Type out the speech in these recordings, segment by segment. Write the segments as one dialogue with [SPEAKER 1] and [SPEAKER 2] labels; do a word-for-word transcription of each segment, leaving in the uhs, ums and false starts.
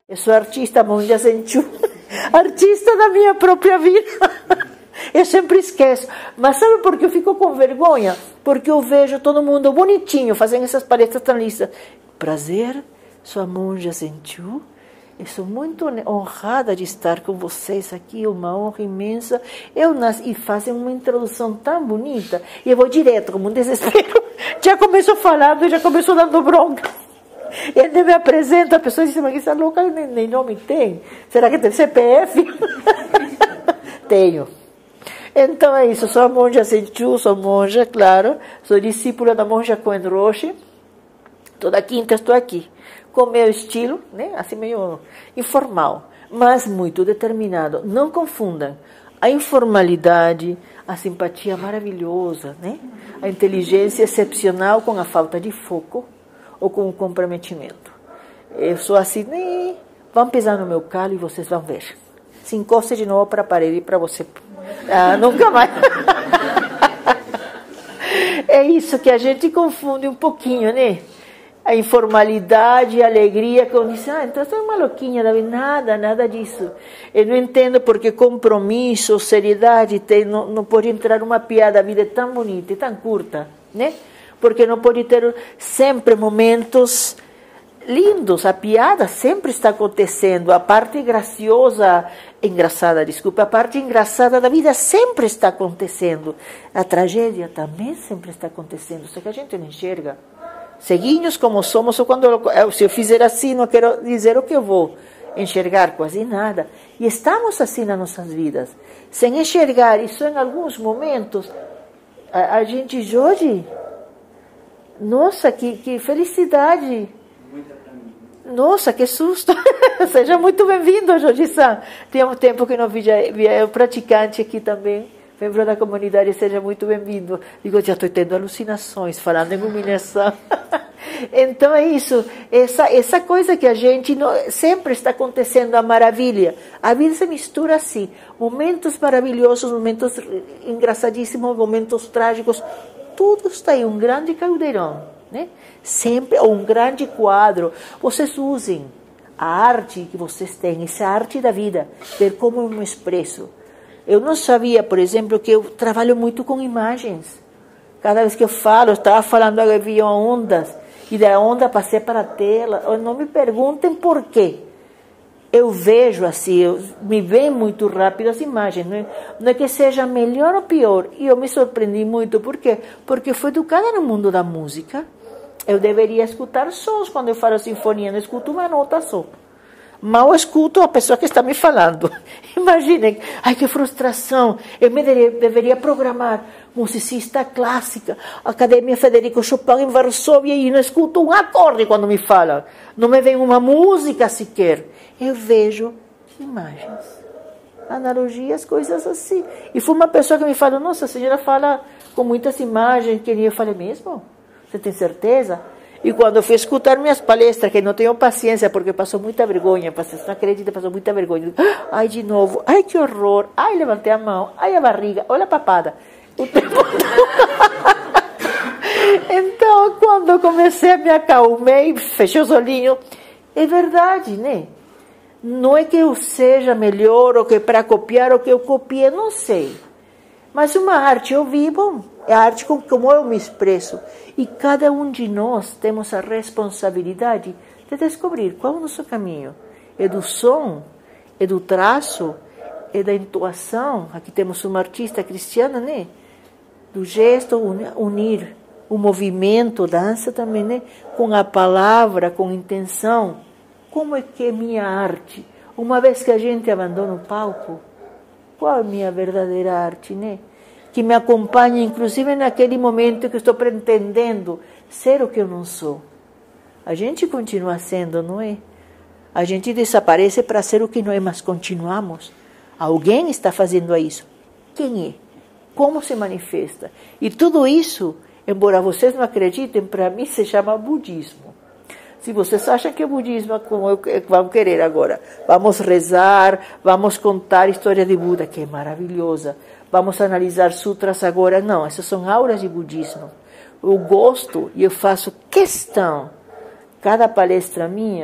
[SPEAKER 1] Eu sou artista, Monja Senchu, artista da minha própria vida. Eu sempre esqueço. Mas sabe por que eu fico com vergonha? Porque eu vejo todo mundo bonitinho fazendo essas palestras tão listas. Prazer, sou a Monja Senchu. Eu sou muito honrada de estar com vocês aqui, uma honra imensa. Eu nasci, e fazem uma introdução tão bonita. E eu vou direto, como um desespero. Já começou falando, já começou dando bronca. Ele me apresenta, a pessoa diz, mas essa louca nem, nem nome tem. Será que tem C P F? Tenho. Então é isso, sou a Monja Senchu, sou monja, claro. Sou discípula da Monja Coen Roche. Toda quinta estou aqui. Com meu estilo, né? Assim meio informal, mas muito determinado. Não confundam a informalidade, a simpatia maravilhosa, né? A inteligência excepcional com a falta de foco ou com o comprometimento. Eu sou assim, né? Vão pisar no meu calo e vocês vão ver. Se encosta de novo para a parede para você. Ah, nunca mais. É isso que a gente confunde um pouquinho, né? A informalidade, a alegria, quando diz, ah, então você é uma louquinha, David. Nada, nada disso. Eu não entendo porque compromisso, seriedade, tem, não, não pode entrar uma piada, a vida é tão bonita e tão curta, né? Porque não pode ter sempre momentos lindos, a piada sempre está acontecendo, a parte graciosa, engraçada, desculpa, a parte engraçada da vida sempre está acontecendo, a tragédia também sempre está acontecendo, só que a gente não enxerga. Ceguinhos como somos, ou quando eu, se eu fizer assim, não quero dizer o que eu vou enxergar quase nada. E estamos assim nas nossas vidas, sem enxergar, isso em alguns momentos, a, a gente hoje, nossa, que, que felicidade, nossa, que susto, seja muito bem-vindo, Jorge-san. Tem um tempo que não via, via o praticante aqui também, membro da comunidade, seja muito bem-vindo. Digo, já estou tendo alucinações, falando em iluminação. Então é isso, essa, essa coisa que a gente, não, sempre está acontecendo, a maravilha. A vida se mistura assim, momentos maravilhosos, momentos engraçadíssimos, momentos trágicos, tudo está aí, um grande caldeirão, né? Sempre, um grande quadro. Vocês usem a arte que vocês têm, essa arte da vida, ver como eu me expresso. Eu não sabia, por exemplo, que eu trabalho muito com imagens. Cada vez que eu falo, eu estava falando, eu via ondas, e da onda passei para a tela. Não me perguntem por quê. Eu vejo assim, eu, me vem muito rápido as imagens. Não é, não é que seja melhor ou pior. E eu me surpreendi muito. Por quê? Porque fui educada no mundo da música. Eu deveria escutar sons quando eu falo sinfonia. Não escuto uma nota só. Mal escuto a pessoa que está me falando. Imaginem, ai que frustração. Eu me deveria, deveria programar musicista clássica, Academia Federico Chopin em Varsóvia, e não escuto um acorde quando me falam. Não me vem uma música sequer. Eu vejo imagens, analogias, coisas assim. E foi uma pessoa que me falou, nossa, a senhora fala com muitas imagens. Que eu falei, mesmo? Você tem certeza? E quando eu fui escutar minhas palestras, que não tenho paciência, porque passou muita vergonha, você não acredita, passou muita vergonha. Ai, de novo, ai, que horror, ai, levantei a mão, ai, a barriga, olha a papada. O tempo Então, quando eu comecei a me acalmei, fechei os olhinhos, é verdade, né? Não é que eu seja melhor, ou que para copiar, ou que eu copie, não sei. Mas uma arte eu vivo, é a arte como eu me expresso. E cada um de nós temos a responsabilidade de descobrir qual é o nosso caminho. É do som, é do traço, é da entoação. Aqui temos uma artista cristiana, né? Do gesto, unir o movimento, dança também, né? Com a palavra, com intenção. Como é que é minha arte? Uma vez que a gente abandona o palco, qual é a minha verdadeira arte, né? Que me acompanha, inclusive naquele momento que estou pretendendo ser o que eu não sou. A gente continua sendo, não é? A gente desaparece para ser o que não é, mas continuamos. Alguém está fazendo isso. Quem é? Como se manifesta? E tudo isso, embora vocês não acreditem, para mim se chama budismo. Se vocês acham que é budismo, como eu, vão querer agora, vamos rezar, vamos contar a história de Buda, que é maravilhosa. Vamos analisar sutras agora. Não, essas são aulas de budismo. Eu gosto e eu faço questão, cada palestra minha,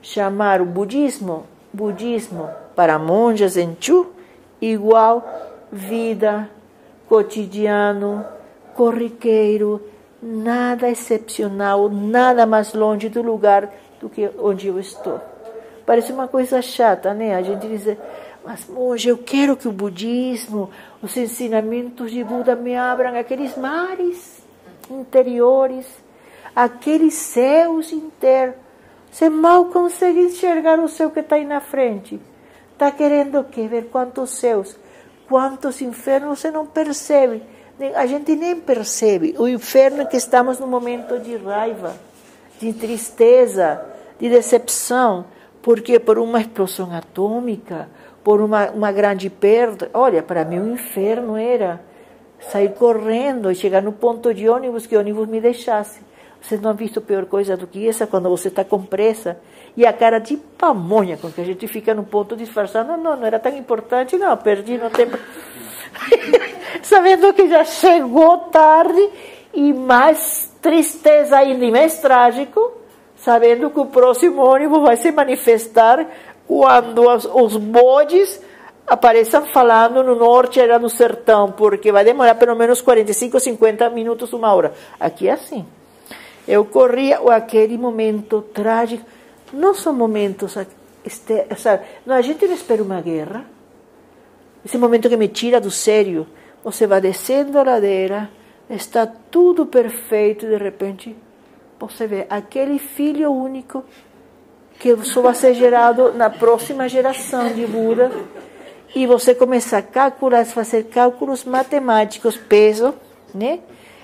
[SPEAKER 1] chamar o budismo, budismo para monjas em Chu, igual vida, cotidiano, corriqueiro, nada excepcional, nada mais longe do lugar do que onde eu estou. Parece uma coisa chata, né? A gente diz, mas monge, eu quero que o budismo, os ensinamentos de Buda me abram aqueles mares interiores, aqueles céus internos. Você mal consegue enxergar o céu que está aí na frente. Está querendo o quê? Ver quantos céus, quantos infernos você não percebe. A gente nem percebe. O inferno é que estamos num momento de raiva, de tristeza, de decepção. Porque por uma explosão atômica, por uma, uma grande perda. Olha, para mim o inferno era sair correndo e chegar no ponto de ônibus, que o ônibus me deixasse. Vocês não han visto pior coisa do que essa, quando você está com pressa e a cara de pamonha com que a gente fica no ponto disfarçado. Não, não, não era tão importante, não, perdi no tempo. Sabendo que já chegou tarde e mais tristeza ainda e mais trágico, sabendo que o próximo ônibus vai se manifestar quando os, os bodes apareçam falando no norte e no sertão, porque vai demorar pelo menos quarenta e cinco, cinquenta minutos, uma hora. Aqui é assim. Eu corria aquele momento trágico. Não são momentos... Este, sabe, não, a gente não espera uma guerra. Esse momento que me tira do sério. Você vai descendo a ladeira, está tudo perfeito, e de repente você vê aquele filho único que só vai ser gerado na próxima geração de Buda, e você começa a calcular, fazer cálculos matemáticos, peso, né?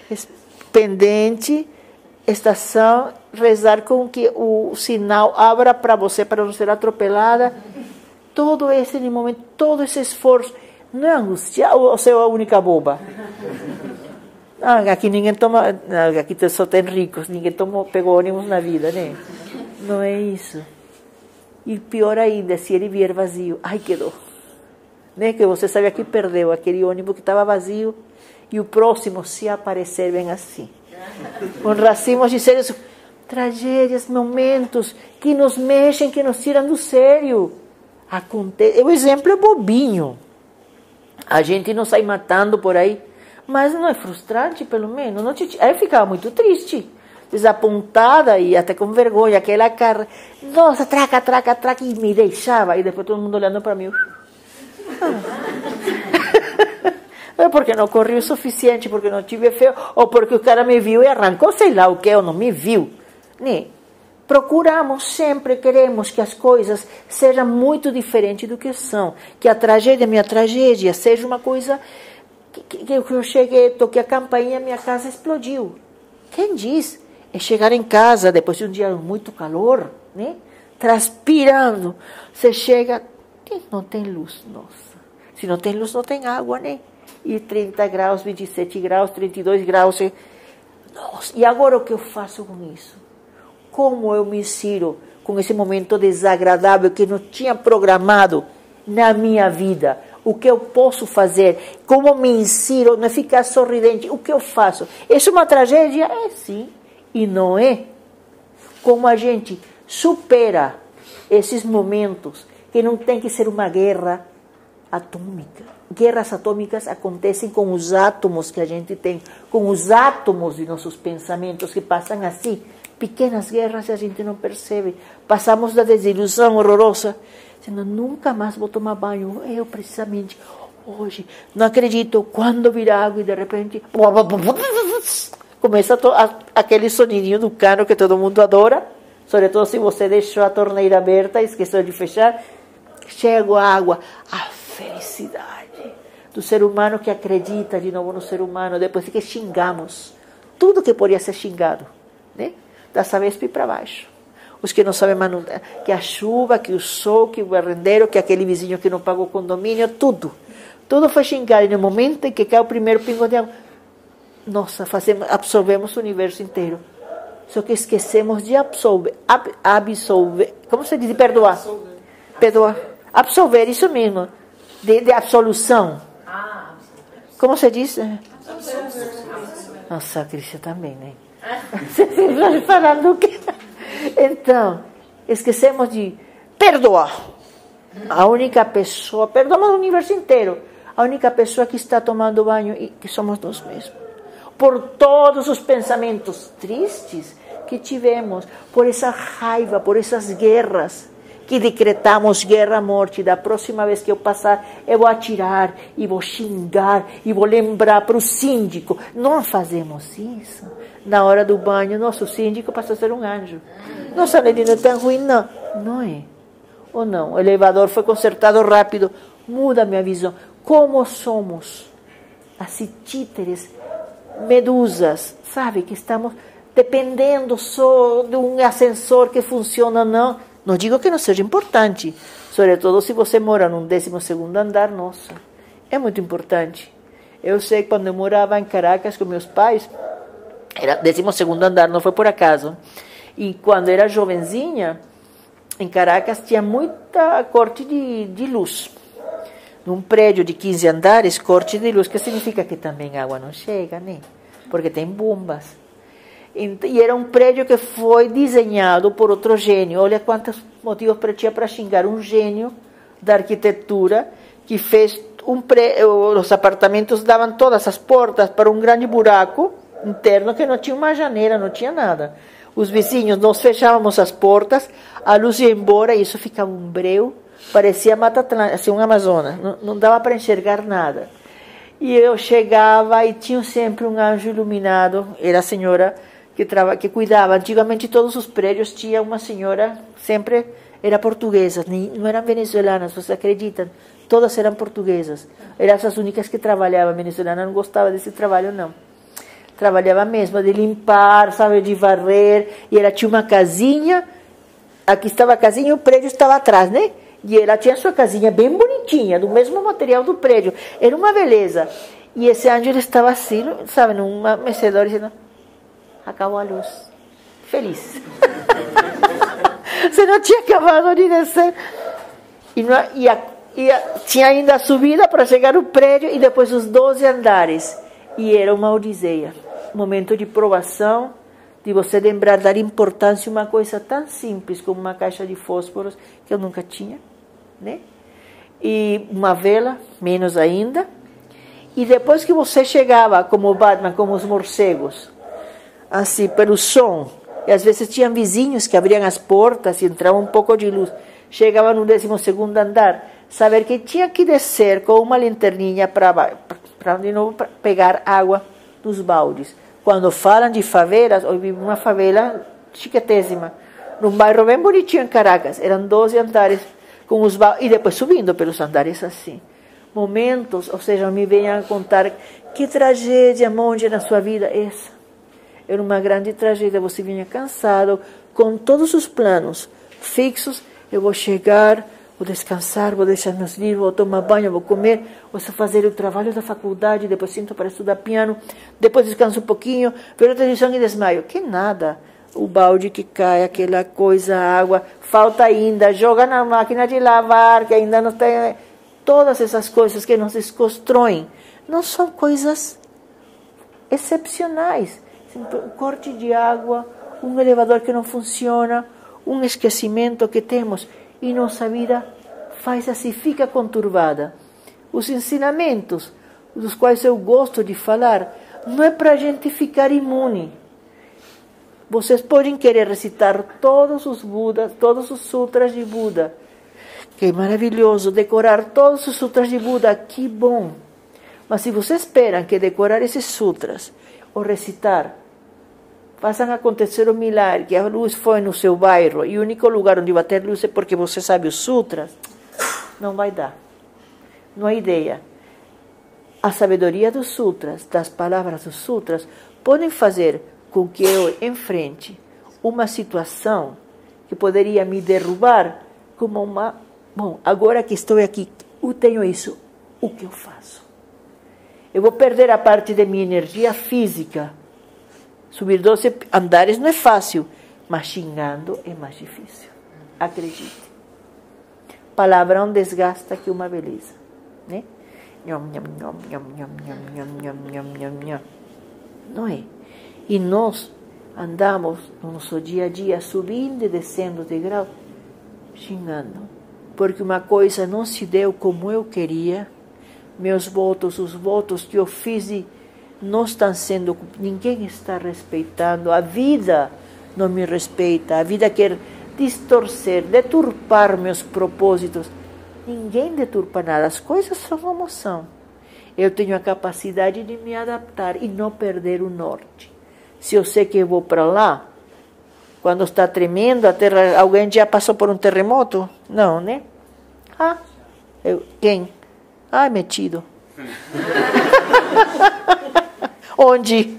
[SPEAKER 1] Pendente, estação, rezar com que o sinal abra para você, para não ser atropelada. Todo esse momento, todo esse esforço, não é angústia, ou você é a única boba? Ah, aqui ninguém toma, aqui só tem ricos, ninguém toma, pegou ônibus na vida, né? Não é isso. E pior ainda, se ele vier vazio, ai que dor. Né? Que você sabe que perdeu aquele ônibus que estava vazio, e o próximo, se aparecer, vem assim. Com racimos de sérios, tragédias, momentos que nos mexem, que nos tiram do sério. Acontece, o exemplo é bobinho. A gente não sai matando por aí, mas não é frustrante, pelo menos? Não te... Aí eu ficava muito triste, desapontada e até com vergonha, aquela cara, nossa, traca, traca, traca, e me deixava, e depois todo mundo olhando para mim. É porque não corri o suficiente, porque não tive fé, ou porque o cara me viu e arrancou, sei lá o que, ou não me viu. Né? Procuramos, sempre queremos que as coisas sejam muito diferentes do que são, que a tragédia, minha tragédia, seja uma coisa que, que, que eu cheguei, toquei a campainha, minha casa explodiu. Quem diz? É chegar em casa, depois de um dia muito calor, né? Transpirando, você chega, não tem luz, nossa. Se não tem luz, não tem água, né? E trinta graus, vinte e sete graus, trinta e dois graus. E... Nossa, e agora o que eu faço com isso? Como eu me insiro com esse momento desagradável que não tinha programado na minha vida? O que eu posso fazer? Como me insiro? Não é ficar sorridente. O que eu faço? Isso é uma tragédia? É sim. E não é. Como a gente supera esses momentos, que não tem que ser uma guerra atômica. Guerras atômicas acontecem com os átomos que a gente tem, com os átomos de nossos pensamentos que passam assim, pequenas guerras e a gente não percebe. Passamos da desilusão horrorosa, dizendo, nunca mais vou tomar banho, eu precisamente, hoje, não acredito, quando virar água e de repente, começa a a, aquele sonidinho do cano que todo mundo adora, sobretudo se você deixou a torneira aberta e esqueceu de fechar, chega a água, a felicidade do ser humano que acredita de novo no ser humano, depois de que xingamos tudo que podia ser xingado, né? Da Sabesp para baixo. Os que não sabem manutenção, que a chuva, que o sol, que o barrendeiro, que aquele vizinho que não pagou o condomínio, tudo. Tudo foi xingado. E no momento em que cai o primeiro pingo de água, nossa, fazemos, absorvemos o universo inteiro. Só que esquecemos de absolver, ab, absolver, como se diz? Perdoar. Absolver. Perdoar. Absolver, isso mesmo. De, de absolução. Ah, como se diz? Nossa, a Crícia também, né? Você falando o quê? Então, esquecemos de perdoar. A única pessoa, perdoamos o universo inteiro, a única pessoa que está tomando banho e que somos nós mesmos. Por todos os pensamentos tristes que tivemos, por essa raiva, por essas guerras, que decretamos guerra, morte. Da próxima vez que eu passar, eu vou atirar, e vou xingar, e vou lembrar para o síndico. Não fazemos isso. Na hora do banho, nosso síndico passou a ser um anjo. Nossa, Lely, não é tão ruim, não. Não é. Ou não, o elevador foi consertado rápido. Muda a minha visão. Como somos? Assim, títeres, medusas, sabe? Que estamos dependendo só de um ascensor que funciona, não. Não digo que não seja importante, sobretudo se você mora num décimo segundo andar, nossa, é muito importante. Eu sei que quando eu morava em Caracas com meus pais, era décimo segundo andar, não foi por acaso. E quando era jovenzinha, em Caracas tinha muita corte de, de luz. Num prédio de quinze andares, corte de luz, que significa que também a água não chega, né? Porque tem bombas. E era um prédio que foi desenhado por outro gênio. Olha quantos motivos tinha para xingar. Um gênio da arquitetura que fez um prédio. Os apartamentos davam todas as portas para um grande buraco interno que não tinha uma janela, não tinha nada. Os vizinhos, nós fechávamos as portas, a luz ia embora e isso ficava um breu. Parecia Mata Atlântica, assim, um Amazonas. Não, não dava para enxergar nada. E eu chegava e tinha sempre um anjo iluminado. Era a senhora que, trava, que cuidava. Antigamente todos os prédios tinha uma senhora, sempre era portuguesa, não eram venezuelanas, vocês acreditam? Todas eram portuguesas. Eram as únicas que trabalhavam. A venezuelana não gostava desse trabalho, não. Trabalhava mesmo de limpar, sabe, de varrer. E ela tinha uma casinha, aqui estava a casinha e o prédio estava atrás, né? E ela tinha sua casinha bem bonitinha, do mesmo material do prédio. Era uma beleza. E esse anjo ele estava assim, sabe, num mecedor, dizendo: acabou a luz. Feliz. Você não tinha acabado de descer. E, não, e, a, e a, tinha ainda a subida para chegar no prédio e depois os doze andares. E era uma odisseia. Momento de provação, de você lembrar, dar importância a uma coisa tão simples como uma caixa de fósforos que eu nunca tinha, né? E uma vela, menos ainda. E depois que você chegava, como Batman, como os morcegos, assim, pelo som, e às vezes tinham vizinhos que abriam as portas e entrava um pouco de luz, chegava no décimo segundo andar, saber que tinha que descer com uma lanterninha para de novo pra pegar água dos baldes. Quando falam de favelas, eu vivo uma favela chiquetésima, num bairro bem bonitinho em Caracas, eram doze andares, com os baldes, e depois subindo pelos andares assim. Momentos, ou seja, me venham a contar que tragédia, monge, na sua vida essa. Era uma grande tragédia, você vinha cansado, com todos os planos fixos, eu vou chegar, vou descansar, vou deixar meus livros, vou tomar banho, vou comer, vou fazer o trabalho da faculdade, depois sinto para estudar piano, depois descanso um pouquinho, vejo televisão e desmaio. Que nada, o balde que cai, aquela coisa, a água, falta ainda, joga na máquina de lavar, que ainda não tem... Todas essas coisas que nos desconstroem, não são coisas excepcionais. Um corte de água, um elevador que não funciona, um esquecimento que temos, e nossa vida faz assim, fica conturbada. Os ensinamentos, dos quais eu gosto de falar, não é para a gente ficar imune. Vocês podem querer recitar todos os Budas, todos os sutras de Buda, que é maravilhoso, decorar todos os sutras de Buda, que bom. Mas se vocês esperam que decorar esses sutras, ou recitar, façam acontecer um milagre, que a luz foi no seu bairro, e o único lugar onde vai ter luz é porque você sabe os sutras, não vai dar. Não há ideia. A sabedoria dos sutras, das palavras dos sutras, podem fazer com que eu enfrente uma situação que poderia me derrubar como uma... Bom, agora que estou aqui, eu tenho isso, o que eu faço? Eu vou perder a parte de minha energia física. Subir doze andares não é fácil, mas xingando é mais difícil. Acredite. Palavrão desgasta que uma beleza, né? Não é? E nós, andamos no nosso dia a dia, subindo e descendo de grau, xingando, porque uma coisa não se deu como eu queria, meus votos, os votos que eu fiz não estão sendo, ninguém está respeitando, a vida não me respeita, a vida quer distorcer, deturpar meus propósitos. Ninguém deturpa nada, as coisas são como são. Eu tenho a capacidade de me adaptar e não perder o norte. Se eu sei que eu vou para lá, quando está tremendo, a terra, alguém já passou por um terremoto? Não, né? Ah, eu, quem? Ah, metido. Onde?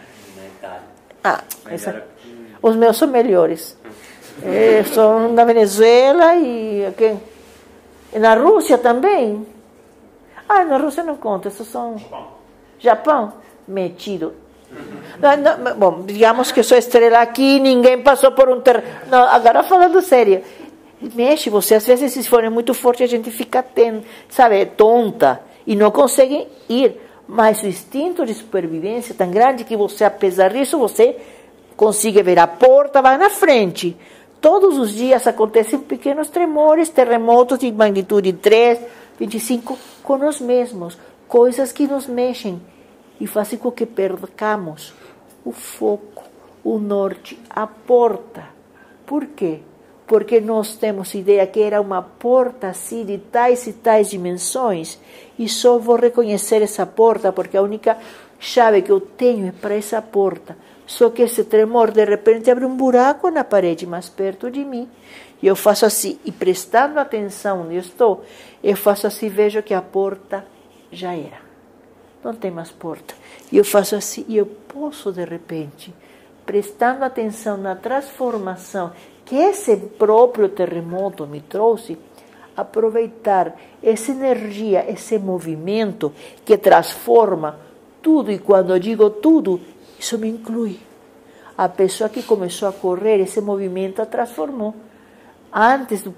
[SPEAKER 1] Ah, essa, os meus são melhores. É, são na Venezuela e quem? Na Rússia também. Ah, na Rússia não conta, esses são... Japão. Japão? Metido. Não, não, bom, digamos que sou estrela aqui, ninguém passou por um ter... Não, agora falando sério. Mexe, você às vezes, se for muito forte, a gente fica, ten, sabe, tonta e não consegue ir. Mas o instinto de supervivência é tão grande que você, apesar disso, você consegue ver a porta, vai na frente. Todos os dias acontecem pequenos tremores, terremotos de magnitude três, vinte e cinco, com nós mesmos, coisas que nos mexem e fazem com que percamos o foco, o norte, a porta. Por quê? Porque nós temos ideia que era uma porta assim de tais e tais dimensões e só vou reconhecer essa porta porque a única chave que eu tenho é para essa porta. Só que esse tremor de repente abre um buraco na parede mais perto de mim. E eu faço assim, e prestando atenção onde eu estou, eu faço assim, vejo que a porta já era. Não tem mais porta. E eu faço assim, e eu posso de repente, prestando atenção na transformação que esse próprio terremoto me trouxe, aproveitar essa energia, esse movimento que transforma tudo. E quando eu digo tudo, isso me inclui. A pessoa que começou a correr, esse movimento a transformou. Antes do,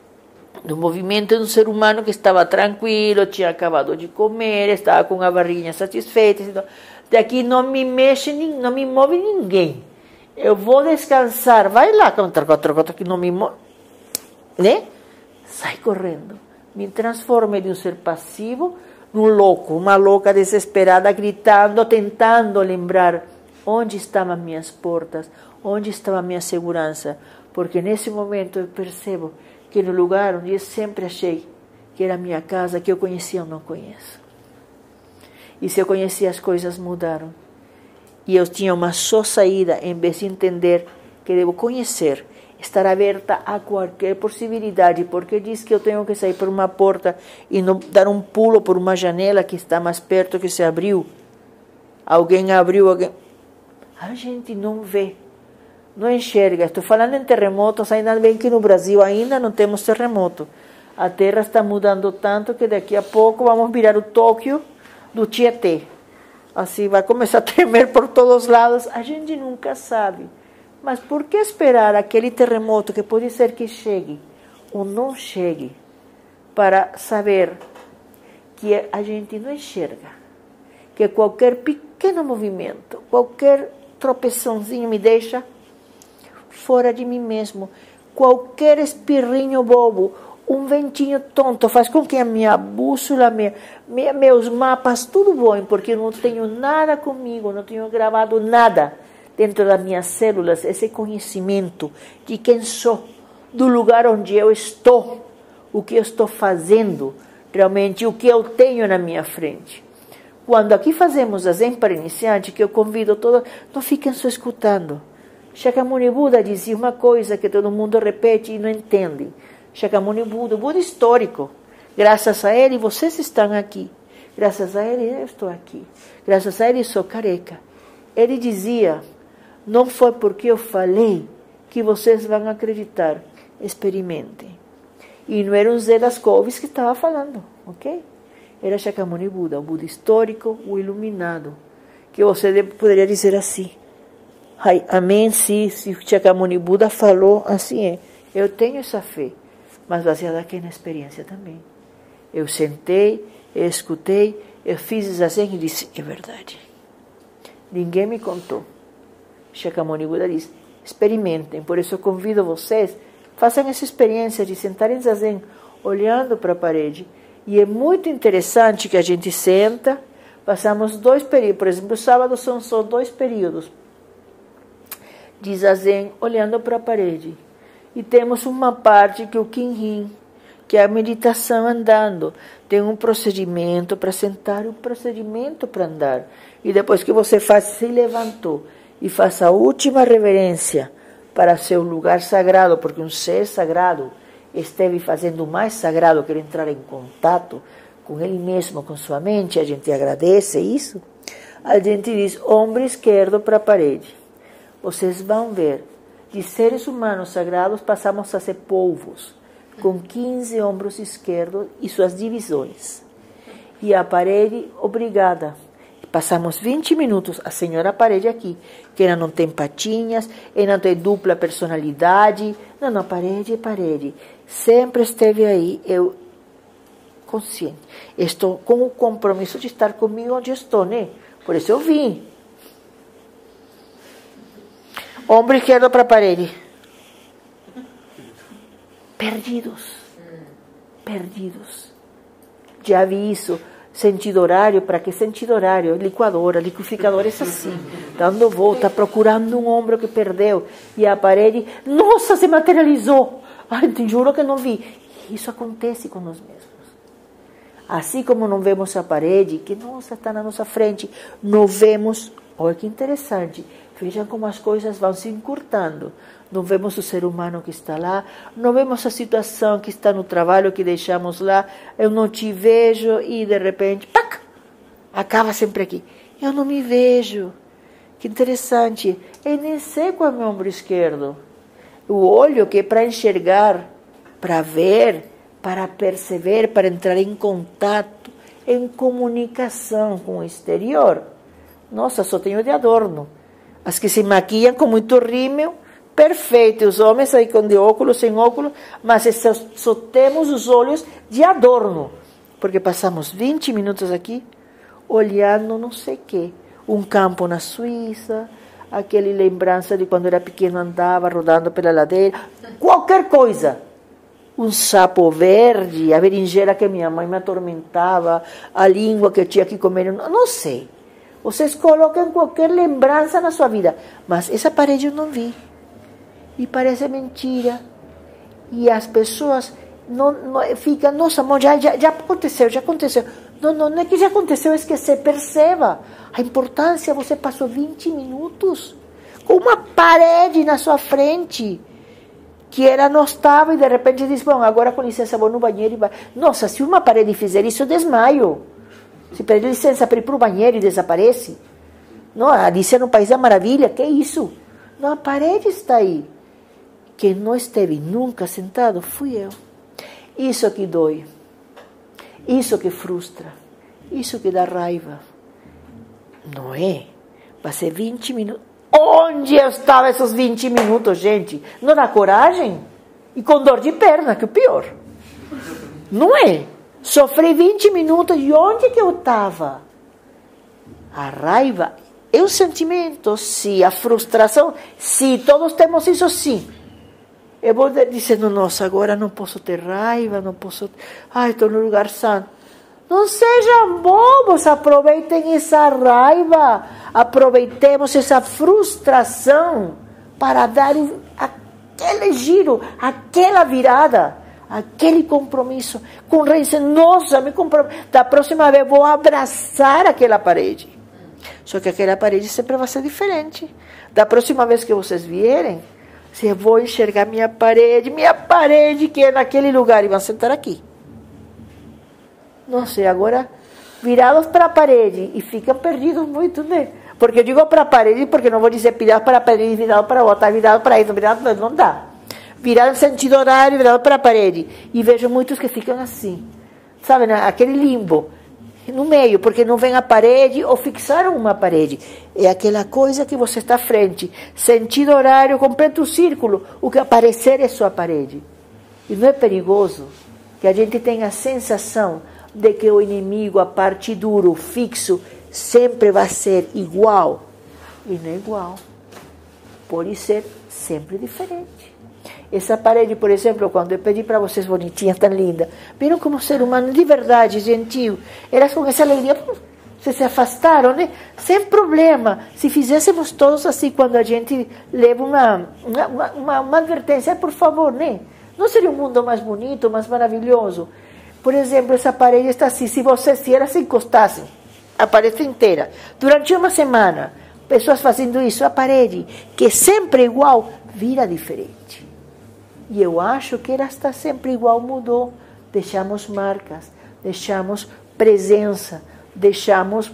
[SPEAKER 1] do movimento de um ser humano que estava tranquilo, tinha acabado de comer, estava com a barriguinha satisfeita. Então, daqui não me mexe, não me move ninguém. Eu vou descansar, vai lá, contra, contra, contra, que não me move, né? Sai correndo. Me transformei de um ser passivo num louco, uma louca desesperada, gritando, tentando lembrar onde estavam minhas portas, onde estava a minha segurança. Porque nesse momento eu percebo que no lugar onde eu sempre achei que era a minha casa, que eu conhecia, eu não conheço. E se eu conhecia, as coisas mudaram. E eu tinha uma só saída, em vez de entender que devo conhecer, estar aberta a qualquer possibilidade, porque diz que eu tenho que sair por uma porta e não dar um pulo por uma janela que está mais perto, que se abriu. Alguém abriu, alguém... A gente não vê, não enxerga. Estou falando em terremotos, ainda bem que no Brasil ainda não temos terremoto. A Terra está mudando tanto que daqui a pouco vamos virar o Tóquio do Tietê. Assim, vai começar a tremer por todos os lados. A gente nunca sabe. Mas por que esperar aquele terremoto que pode ser que chegue ou não chegue para saber que a gente não enxerga? Que qualquer pequeno movimento, qualquer tropeçãozinho me deixa fora de mim mesmo. Qualquer espirrinho bobo, um ventinho tonto faz com que a minha bússola, minha, minha, meus mapas, tudo voem, porque eu não tenho nada comigo, não tenho gravado nada dentro das minhas células, esse conhecimento de quem sou, do lugar onde eu estou, o que eu estou fazendo, realmente o que eu tenho na minha frente. Quando aqui fazemos a Zen para iniciante, que eu convido todos, não fiquem só escutando. Shakyamuni Buda dizia uma coisa que todo mundo repete e não entende. Shakyamuni Buda, o Buda histórico. Graças a ele, vocês estão aqui. Graças a ele, eu estou aqui. Graças a ele, sou careca. Ele dizia, não foi porque eu falei que vocês vão acreditar. Experimentem. E não era um Zé das Coves que estava falando, ok? Era Shakyamuni Buda, o Buda histórico, o iluminado. Que você poderia dizer assim, ai, amém, sim, se Shakyamuni Buda falou, assim é. Eu tenho essa fé, mas baseada aqui na experiência também. Eu sentei, eu escutei, eu fiz assim e disse, é verdade. Ninguém me contou. Shakyamuni Buda diz, experimentem. Por isso eu convido vocês, façam essa experiência de sentar em zazen, olhando para a parede. E é muito interessante que a gente senta, passamos dois períodos, por exemplo, sábado são só dois períodos de zazen, olhando para a parede. E temos uma parte que é o Kinhin, que é a meditação andando. Tem um procedimento para sentar e um procedimento para andar. E depois que você faz, se levantou e faz a última reverência para seu lugar sagrado, porque um ser sagrado esteve fazendo o mais sagrado, quer entrar em contato com ele mesmo, com sua mente, a gente agradece isso. A gente diz, ombro esquerdo para a parede. Vocês vão ver, de seres humanos sagrados passamos a ser polvos, com quinze ombros esquerdos e suas divisões. E a parede, obrigada. Passamos vinte minutos, a senhora parede aqui, que ela não tem patinhas, ela não tem dupla personalidade. Não, não, parede é parede. Sempre esteve aí, eu consciente. Estou com o compromisso de estar comigo onde estou, né? Por isso eu vim. Ombro esquerdo para a parede. Perdidos. Perdidos. Já vi isso. Sentido horário, para que sentido horário? Liquadora, liquidificador é assim. Dando volta, procurando um ombro que perdeu. E a parede, nossa, se materializou. Ai, te juro que não vi. Isso acontece com nós mesmos. Assim como não vemos a parede, que nossa, está na nossa frente, não vemos. Olha que interessante. Vejam como as coisas vão se encurtando. Não vemos o ser humano que está lá, não vemos a situação que está no trabalho que deixamos lá. Eu não te vejo e de repente, pac, acaba sempre aqui. Eu não me vejo. Que interessante. Eu nem sei qual é o meu ombro esquerdo. O olho que é para enxergar, para ver, para perceber, para entrar em contato, em comunicação com o exterior. Nossa, só tenho de adorno. As que se maquiam com muito rímel, perfeito. Os homens aí com de óculos, sem óculos, mas só, só temos os olhos de adorno. Porque passamos vinte minutos aqui, olhando não sei o quê. Um campo na Suíça, aquele lembrança de quando era pequeno, andava rodando pela ladeira, qualquer coisa. Um sapo verde, a berinjela que minha mãe me atormentava, a língua que eu tinha que comer, não, não sei. Vocês colocam qualquer lembrança na sua vida, mas essa parede eu não vi. E parece mentira. E as pessoas não, não, ficam, nossa, amor, já, já, já aconteceu, já aconteceu. Não, não, não é que já aconteceu, é que você perceba a importância. Você passou vinte minutos com uma parede na sua frente, que ela não estava, e de repente diz, bom, agora com licença vou no banheiro e vai. Nossa, se uma parede fizer isso, eu desmaio. Se pedir licença para ir para o banheiro e desaparece. Não, a Alice no País da Maravilha, que é isso? Não, a parede está aí. Quem não esteve nunca sentado fui eu. Isso que dói. Isso que frustra. Isso que dá raiva. Não é? Vai ser vinte minutos. Onde eu estava esses vinte minutos, gente? Não dá coragem? E com dor de perna, que é o pior. Não é? Sofri vinte minutos, e onde que eu estava? A raiva é um sentimento, sim. A frustração, sim. Todos temos isso, sim. Eu vou dizendo, nossa, agora não posso ter raiva, não posso... Ai, estou no lugar santo. Não sejam bobos, aproveitem essa raiva, aproveitemos essa frustração para dar aquele giro, aquela virada, aquele compromisso com raiz. Nossa, me comprometo. Da próxima vez vou abraçar aquela parede. Só que aquela parede sempre vai ser diferente. Da próxima vez que vocês vierem, eu vou enxergar minha parede, minha parede que é naquele lugar, e vão sentar aqui. Não sei, agora virados para a parede e ficam perdidos muito, né? Porque eu digo para a parede, porque não vou dizer virado para a parede, virado para a outra, virado para isso, virado para... Não dá. Virado em sentido horário, virado para a parede. E vejo muitos que ficam assim, sabe, né? Aquele limbo, no meio, porque não vem a parede ou fixaram uma parede. É aquela coisa que você está à frente. Sentido horário, completa o círculo. O que aparecer é sua parede. E não é perigoso que a gente tenha a sensação de que o inimigo, a parte duro, fixo, sempre vai ser igual. E não é igual. pode ser sempre diferente. Essa parede, por exemplo, quando eu pedi para vocês, bonitinha, tão linda, viram como ser humano de verdade, gentil, elas com essa alegria, vocês se afastaram, né? Sem problema. Se fizéssemos todos assim, quando a gente leva uma, uma, uma, uma advertência, por favor, né? Não seria um mundo mais bonito, mais maravilhoso? Por exemplo, essa parede está assim, se vocês, se elas se encostassem, a parede inteira, durante uma semana, pessoas fazendo isso, a parede, que é sempre igual, vira diferente. E eu acho que ela está sempre igual, mudou. Deixamos marcas, deixamos presença, deixamos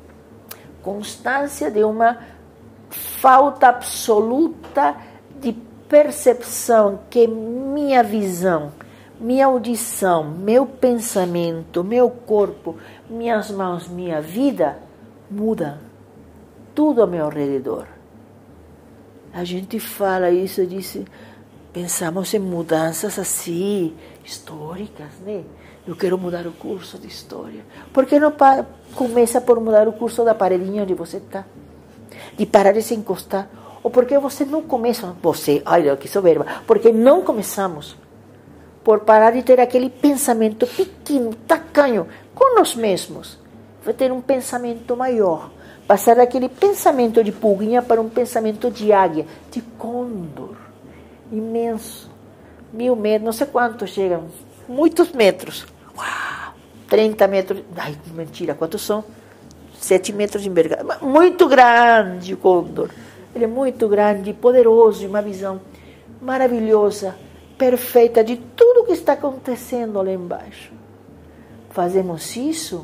[SPEAKER 1] constância de uma falta absoluta de percepção que minha visão, minha audição, meu pensamento, meu corpo, minhas mãos, minha vida mudam. Tudo ao meu redor. A gente fala isso, disse, pensamos em mudanças assim, históricas, né? Eu quero mudar o curso de história. Por que não para, começa por mudar o curso da paredinha onde você está? De parar de se encostar. Ou por que você não começa? Você, ai, que soberba. Porque não começamos. Por parar de ter aquele pensamento pequeno, tacanho, com nós mesmos. Vai ter um pensamento maior. Passar daquele pensamento de pulguinha para um pensamento de águia, de côndor. Imenso. Mil metros, não sei quantos chegam. Muitos metros. Uau, trinta metros. Ai, mentira, quantos são? Sete metros de envergadura. Muito grande o côndor. Ele é muito grande, poderoso, uma visão maravilhosa, perfeita de tudo que está acontecendo lá embaixo. Fazemos isso?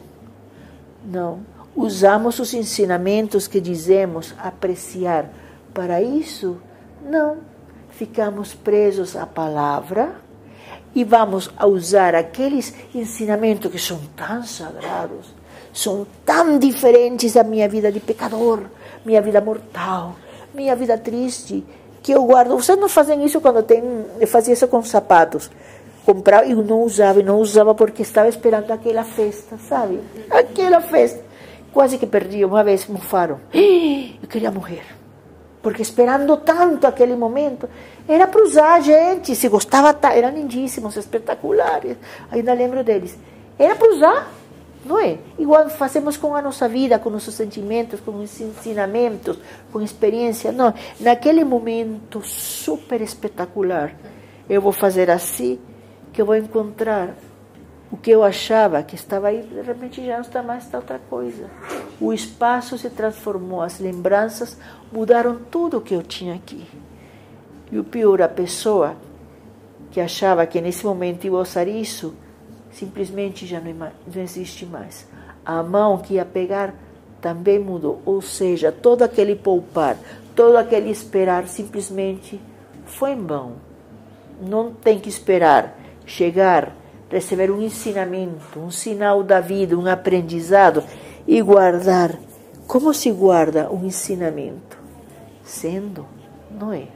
[SPEAKER 1] Não. Usamos os ensinamentos que dizemos apreciar para isso? Não. Ficamos presos à palavra e vamos a usar aqueles ensinamentos que são tão sagrados, são tão diferentes da minha vida de pecador, minha vida mortal, minha vida triste, que eu guardo. Vocês não fazem isso quando tem... Eu fazia isso com sapatos. Comprava e não usava, e não usava porque estava esperando aquela festa, sabe? Aquela festa. Quase que perdi, uma vez me falam. Eu queria morrer. Porque esperando tanto aquele momento, era para usar, gente, se gostava, eram lindíssimos, espetaculares, ainda lembro deles. Era para usar, não é? Igual fazemos com a nossa vida, com nossos sentimentos, com os ensinamentos, com experiência. Não, naquele momento super espetacular, eu vou fazer assim, que eu vou encontrar o que eu achava que estava aí, de repente já não está mais, está outra coisa. O espaço se transformou, as lembranças mudaram tudo o que eu tinha aqui. E o pior, a pessoa que achava que nesse momento ia usar isso, simplesmente já não, não existe mais. A mão que ia pegar também mudou. Ou seja, todo aquele poupar, todo aquele esperar, simplesmente foi em vão. Não tem que esperar chegar, receber um ensinamento, um sinal da vida, um aprendizado e guardar. Como se guarda um ensinamento? Sendo, não é?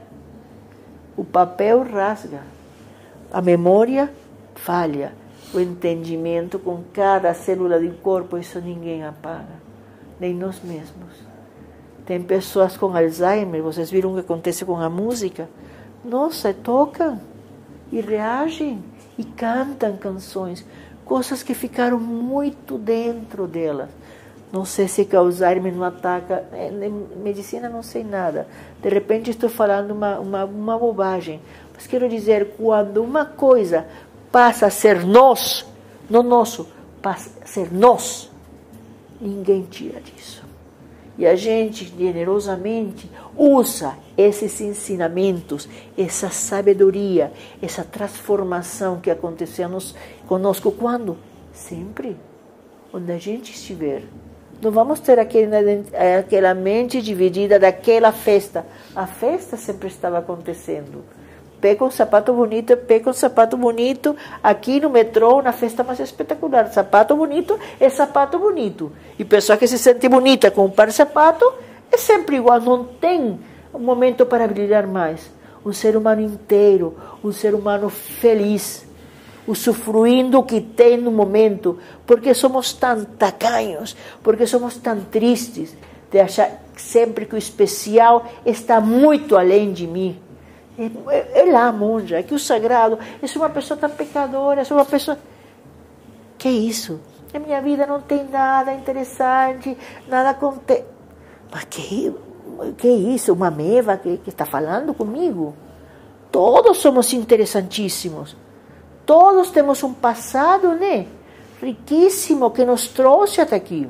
[SPEAKER 1] O papel rasga, a memória falha, o entendimento com cada célula do corpo, isso ninguém apaga, nem nós mesmos. Tem pessoas com Alzheimer, vocês viram o que acontece com a música? Nossa, tocam e reagem e cantam canções, coisas que ficaram muito dentro delas. Não sei se Alzheimer não ataca, em medicina não sei nada. De repente estou falando uma, uma, uma bobagem. Mas quero dizer, quando uma coisa passa a ser nós, não nosso, passa a ser nós, ninguém tira disso. E a gente generosamente usa esses ensinamentos, essa sabedoria, essa transformação que aconteceu conosco quando? Sempre. Onde a gente estiver. Não vamos ter aquele, aquela mente dividida daquela festa. A festa sempre estava acontecendo. Pega um sapato bonito, pega um sapato bonito, aqui no metrô, na festa mais espetacular. Sapato bonito é sapato bonito. E pessoa que se sente bonita com um par de sapato, é sempre igual, não tem um momento para brilhar mais. Um ser humano inteiro, um ser humano feliz, usufruindo o que tem no momento, porque somos tão tacanhos, porque somos tão tristes. de achar sempre que o especial está muito além de mim. É, é lá, monja, é que o sagrado é uma pessoa tão pecadora, é uma pessoa... Que é isso? A minha vida não tem nada interessante, nada acontece. Mas que, que é isso? Uma meva que, que está falando comigo? Todos somos interessantíssimos. Todos temos um passado, né? Riquíssimo, que nos trouxe até aqui.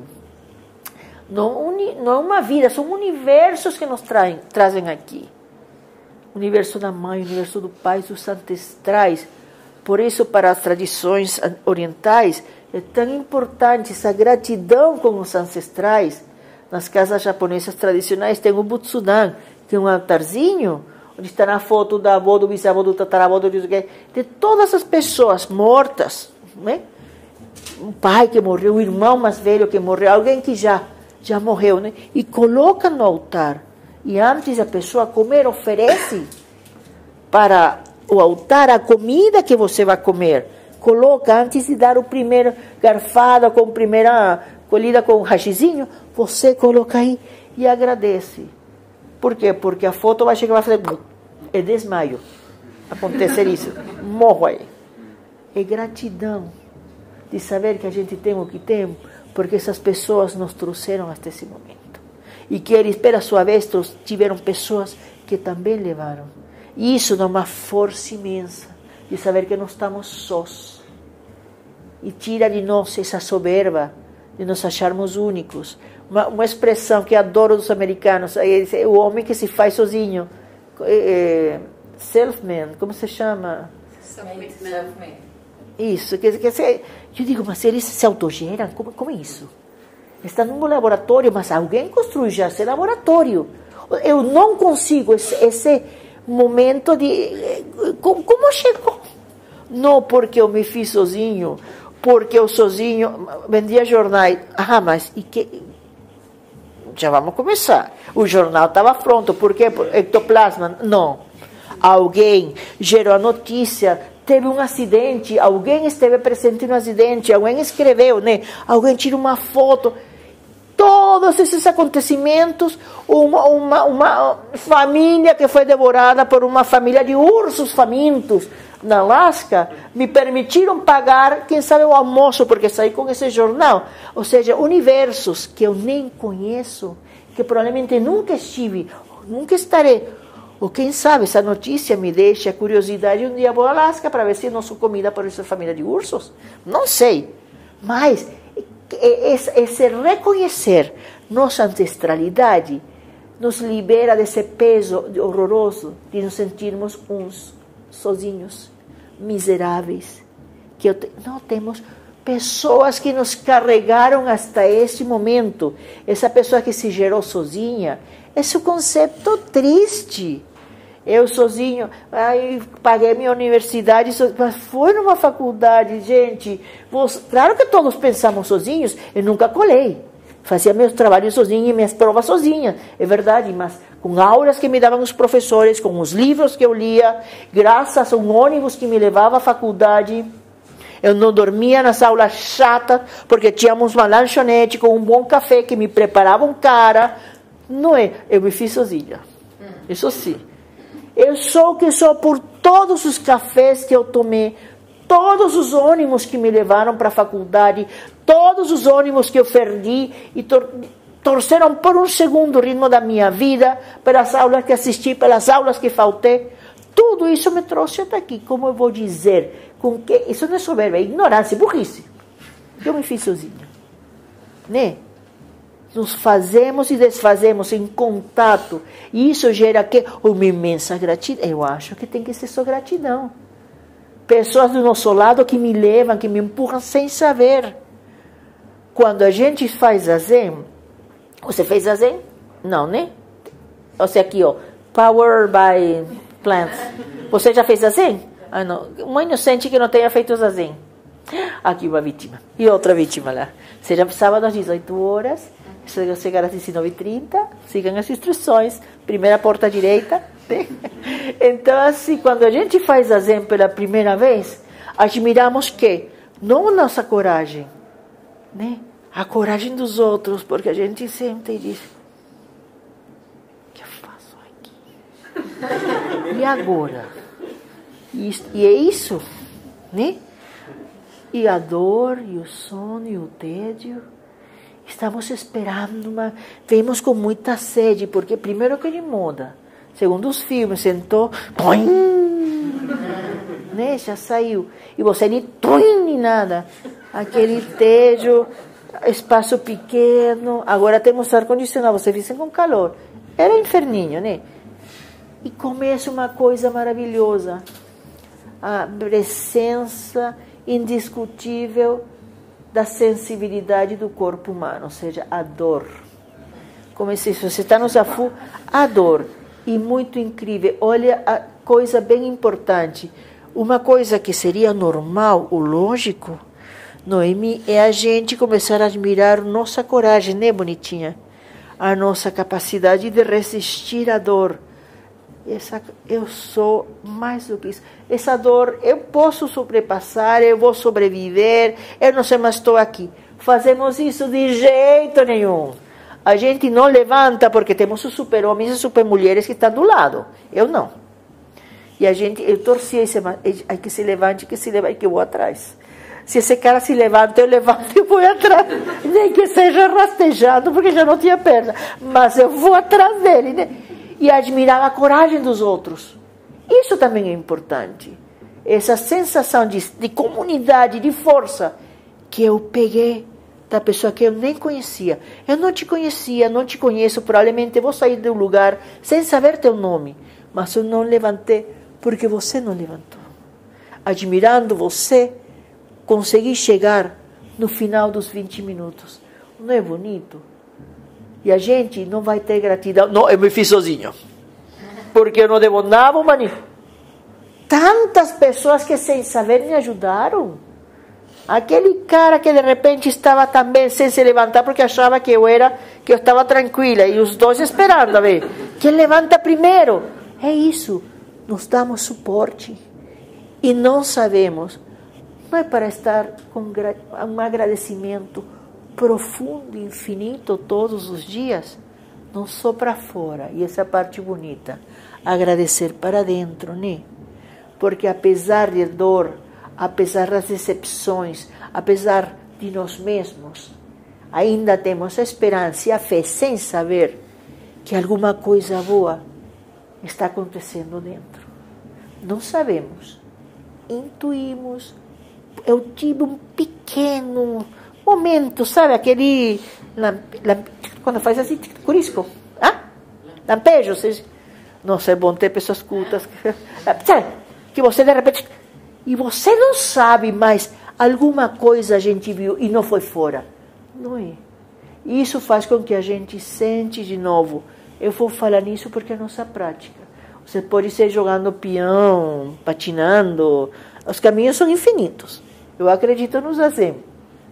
[SPEAKER 1] Não, não é uma vida, são universos que nos traem, trazem aqui. O universo da mãe, o universo do pai, os ancestrais. Por isso, para as tradições orientais, é tão importante essa gratidão com os ancestrais. Nas casas japonesas tradicionais tem o Butsudan, que é um altarzinho, onde está na foto da avó, do bisavô, do tataravô, do de todas as pessoas mortas, né? Um pai que morreu, um irmão mais velho que morreu, alguém que já, já morreu, né? E coloca no altar. E antes a pessoa comer, oferece para o altar a comida que você vai comer. Coloca, antes de dar o primeiro garfada, com a primeira colhida com o hashizinho, você coloca aí e agradece. Por quê? Porque a foto vai chegar e vai fazer... É desmaio. Acontecer isso. Morro aí. É gratidão de saber que a gente tem o que tem, porque essas pessoas nos trouxeram até esse momento. E que eles, pela sua vez, tiveram pessoas que também levaram. E isso dá uma força imensa de saber que não estamos sós. E tira de nós essa soberba de nos acharmos únicos. Uma, uma expressão que adoro dos americanos, é o homem que se faz sozinho. É, self-man, como se chama?
[SPEAKER 2] Self-made.
[SPEAKER 1] Isso, quer dizer, eu digo, mas eles se autogeram? Como, como é isso? Está num laboratório, mas alguém construiu já esse laboratório. Eu não consigo esse, esse momento de... Como, como chegou? Não porque eu me fiz sozinho, porque eu sozinho vendia jornais. Ah, mas e que... Já vamos começar. O jornal estava pronto, por quê? Por ectoplasma? Não. Alguém gerou a notícia, teve um acidente, alguém esteve presente no acidente, alguém escreveu, né? Alguém tira uma foto. Todos esses acontecimentos, uma, uma, uma família que foi devorada por uma família de ursos famintos na Alasca, me permitiram pagar, quem sabe, o almoço, porque saí com esse jornal. Ou seja, universos que eu nem conheço, que provavelmente nunca estive, nunca estarei. Ou quem sabe, essa notícia me deixa a curiosidade, um dia vou ao Alasca para ver se não sou comida por essa família de ursos. Não sei, mas... esse reconhecer nossa ancestralidade nos libera desse peso horroroso de nos sentirmos uns sozinhos, miseráveis, que eu te... não temos pessoas que nos carregaram até esse momento. Essa pessoa que se gerou sozinha, esse conceito triste. Eu sozinho, aí paguei minha universidade, mas foi numa faculdade, gente. Você, claro que todos pensamos sozinhos, eu nunca colei. Fazia meus trabalhos sozinho e minhas provas sozinha, é verdade, mas com aulas que me davam os professores, com os livros que eu lia, graças a um ônibus que me levava à faculdade. Eu não dormia nas aulas chatas, porque tínhamos uma lanchonete com um bom café que me preparava um cara. Não é, eu me fiz sozinha, isso sim. Eu sou o que sou por todos os cafés que eu tomei, todos os ônibus que me levaram para a faculdade, todos os ônibus que eu perdi e tor torceram por um segundo o ritmo da minha vida, pelas aulas que assisti, pelas aulas que faltei. Tudo isso me trouxe até aqui. Como eu vou dizer? Com que isso não é soberba, é ignorância, burrice. Eu me fiz sozinha. Né? Nos fazemos e desfazemos em contato. E isso gera que uma imensa gratidão. Eu acho que tem que ser só gratidão. Pessoas do nosso lado que me levam, que me empurram sem saber. Quando a gente faz zazen, você fez zazen? Não, né? Você aqui, ó, Power by Plants. Você já fez zazen? Ah, não. Uma inocente que não tenha feito zazen. Aqui uma vítima. E outra vítima lá. Seja sábado às dezoito horas. Chegar às dezenove e trinta, sigam as instruções, primeira porta direita. Né? Então, assim, quando a gente faz zazen pela primeira vez, admiramos que, não a nossa coragem, né? A coragem dos outros, porque a gente sempre diz, E agora? E, e é isso, né? E a dor, e o sono, e o tédio. Estamos esperando, uma... vemos com muita sede, porque primeiro que de moda, segundo os filmes, sentou, põe, né? Já saiu. E você nem põe nem nada. Aquele tédio, espaço pequeno, agora temos ar-condicionado, vocês dizem com calor. Era inferninho, né? E começa uma coisa maravilhosa. A presença indiscutível da sensibilidade do corpo humano, ou seja, a dor. Como se você está no Zafu, a dor. E muito incrível, olha a coisa bem importante. Uma coisa que seria normal, o lógico, Noemi, é a gente começar a admirar nossa coragem, né, bonitinha? A nossa capacidade de resistir à dor. Essa, eu sou mais do que isso. Essa dor eu posso sobrepassar, eu vou sobreviver, eu não sei, mas estou aqui. Fazemos isso de jeito nenhum. A gente não levanta porque temos os super-homens e super-mulheres que estão do lado. Eu não. E a gente, eu torci esse, ai que se levante, que se levante, que eu vou atrás. Se esse cara se levanta, eu levanto e eu vou atrás. Nem que seja rastejado, porque já não tinha perna. Mas eu vou atrás dele, né? E admirar a coragem dos outros. Isso também é importante. Essa sensação de, de comunidade, de força, que eu peguei da pessoa que eu nem conhecia. Eu não te conhecia, não te conheço, provavelmente vou sair de um lugar sem saber teu nome, mas eu não levantei porque você não levantou. Admirando você, consegui chegar no final dos vinte minutos. Não é bonito? E a gente não vai ter gratidão. Não, eu me fiz sozinho. Porque eu não devo nada, mano. Tantas pessoas que sem saber me ajudaram. Aquele cara que de repente estava também sem se levantar porque achava que eu era, que eu estava tranquila. E os dois esperando, a ver. Quem levanta primeiro? É isso. Nos damos suporte. E não sabemos. Não é para estar com um agradecimento profundo, infinito, todos os dias, não só para fora, e essa parte bonita, agradecer para dentro, né? Porque apesar de dor, apesar das decepções, apesar de nós mesmos, ainda temos a esperança e a fé, sem saber que alguma coisa boa está acontecendo dentro. Não sabemos, intuímos. Eu tive um pequeno momento, sabe, aquele lamp, lamp, quando faz assim, curisco, ah? Lampejo, seja, nossa, é bom ter pessoas cultas, sabe, que você de repente, e você não sabe, mas alguma coisa a gente viu e não foi fora, não é? Isso faz com que a gente sente de novo. Eu vou falar nisso porque é nossa prática. Você pode ser jogando peão, patinando, os caminhos são infinitos. Eu acredito no Zazen.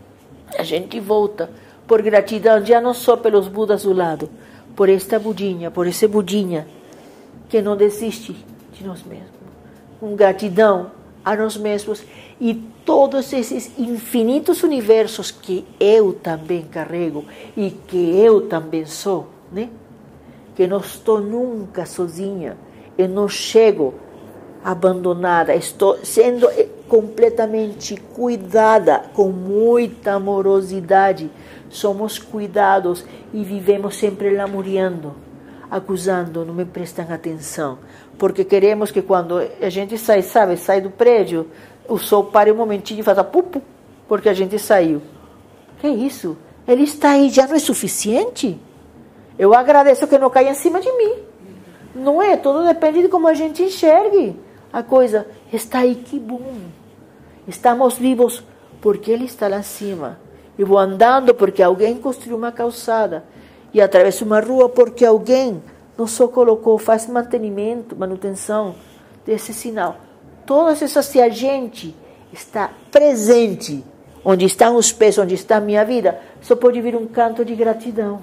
[SPEAKER 1] A gente volta por gratidão, já não só pelos Budas do lado, por esta budinha, por esse budinha, que não desiste de nós mesmos. Com gratidão a nós mesmos e todos esses infinitos universos que eu também carrego e que eu também sou, né? Que não estou nunca sozinha, eu não chego abandonada, estou sendo completamente cuidada, com muita amorosidade. Somos cuidados e vivemos sempre lamuriando, acusando, não me prestam atenção. Porque queremos que quando a gente sai, sabe, sai do prédio, o sol pare um momentinho e faça pupu, porque a gente saiu. Que isso? Ele está aí, já não é suficiente? Eu agradeço que não caia em cima de mim. Não é? Tudo depende de como a gente enxergue a coisa. Está aí, que bom. Estamos vivos porque Ele está lá em cima. E vou andando porque alguém construiu uma calçada. E atravesso uma rua porque alguém não só colocou, faz mantenimento, manutenção desse sinal. Todas essas, se a gente está presente, onde estão os pés, onde está a minha vida, só pode vir um canto de gratidão.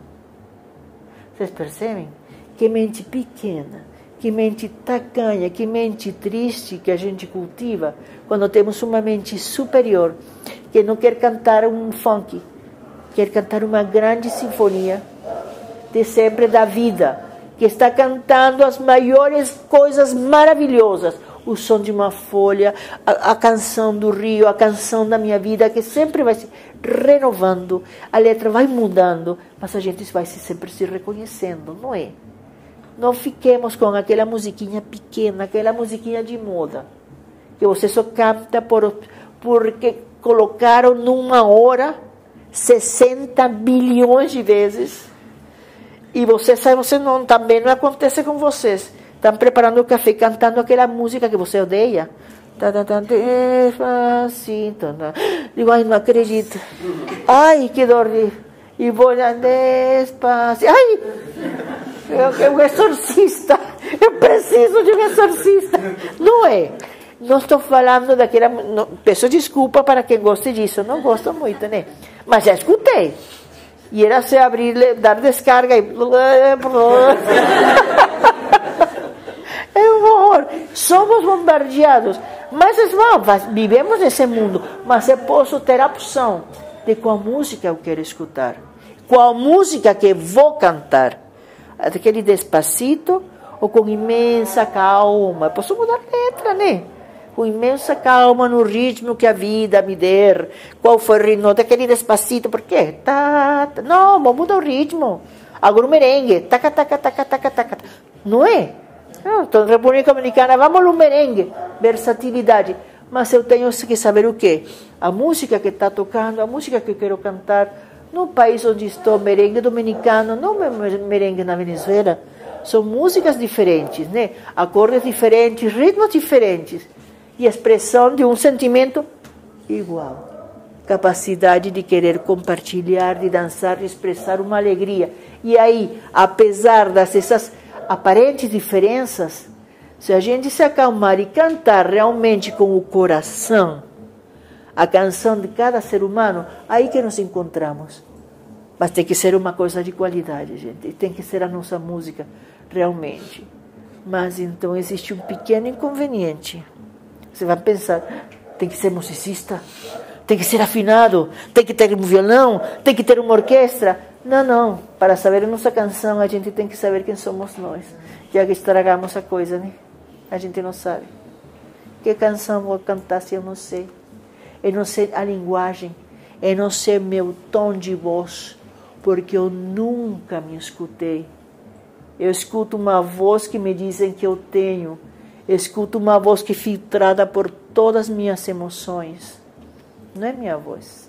[SPEAKER 1] Vocês percebem? Que mente pequena, que mente tacanha, que mente triste que a gente cultiva, quando temos uma mente superior, que não quer cantar um funk, quer cantar uma grande sinfonia de sempre da vida, que está cantando as maiores coisas maravilhosas. O som de uma folha, a, a canção do rio, a canção da minha vida, que sempre vai se renovando, a letra vai mudando, mas a gente vai se, sempre se reconhecendo, não é? Não fiquemos com aquela musiquinha pequena, aquela musiquinha de moda, que você só canta por, porque colocaram numa hora sessenta bilhões de vezes. E você sabe, você não, também não acontece com vocês. Estão preparando o café, cantando aquela música que você odeia. Despacito. Digo, ai, não acredito. Ai, que dor. E vou despacito. Ai, eu, um exorcista. Eu preciso de um exorcista. Não é? Não estou falando daquela... Não, peço desculpa para quem goste disso. Não gosto muito, né? Mas já escutei. E era se abrir, dar descarga e... É um horror. Somos bombardeados. Mas bom, vivemos nesse mundo. Mas eu posso ter a opção de qual música eu quero escutar. Qual música que vou cantar. Aquele despacito ou com imensa calma. Eu posso mudar a letra, né? Com imensa calma no ritmo que a vida me der. Qual foi o ritmo daquele despacito? Por quê? Tá, tá. Não, vamos mudar o ritmo. Agora o merengue. Taca, taca, taca, taca, taca. Não é? Não, estou na República Dominicana, vamos no merengue. Versatilidade. Mas eu tenho que saber o quê? A música que está tocando, a música que eu quero cantar, no país onde estou, merengue dominicano, não merengue na Venezuela. São músicas diferentes, né? Acordes diferentes, ritmos diferentes. E a expressão de um sentimento igual. Capacidade de querer compartilhar, de dançar, de expressar uma alegria. E aí, apesar dessas aparentes diferenças, se a gente se acalmar e cantar realmente com o coração, a canção de cada ser humano, aí que nos encontramos. Mas tem que ser uma coisa de qualidade, gente. Tem que ser a nossa música, realmente. Mas então existe um pequeno inconveniente. Você vai pensar, tem que ser musicista, tem que ser afinado, tem que ter um violão, tem que ter uma orquestra. Não, não. Para saber a nossa canção, a gente tem que saber quem somos nós. Já que estragamos a coisa, né? A gente não sabe. Que canção vou cantar se eu não sei? Eu não sei a linguagem, eu não sei meu tom de voz, porque eu nunca me escutei. Eu escuto uma voz que me dizem que eu tenho. Eu escuto uma voz que é filtrada por todas as minhas emoções. Não é minha voz.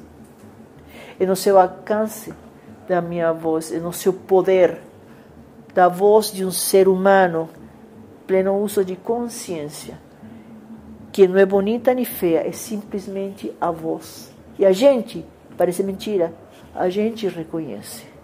[SPEAKER 1] Eu não sei o alcance da minha voz, eu não sei o poder da voz de um ser humano, pleno uso de consciência, que não é bonita nem feia, é simplesmente a voz. E a gente, parece mentira, a gente reconhece.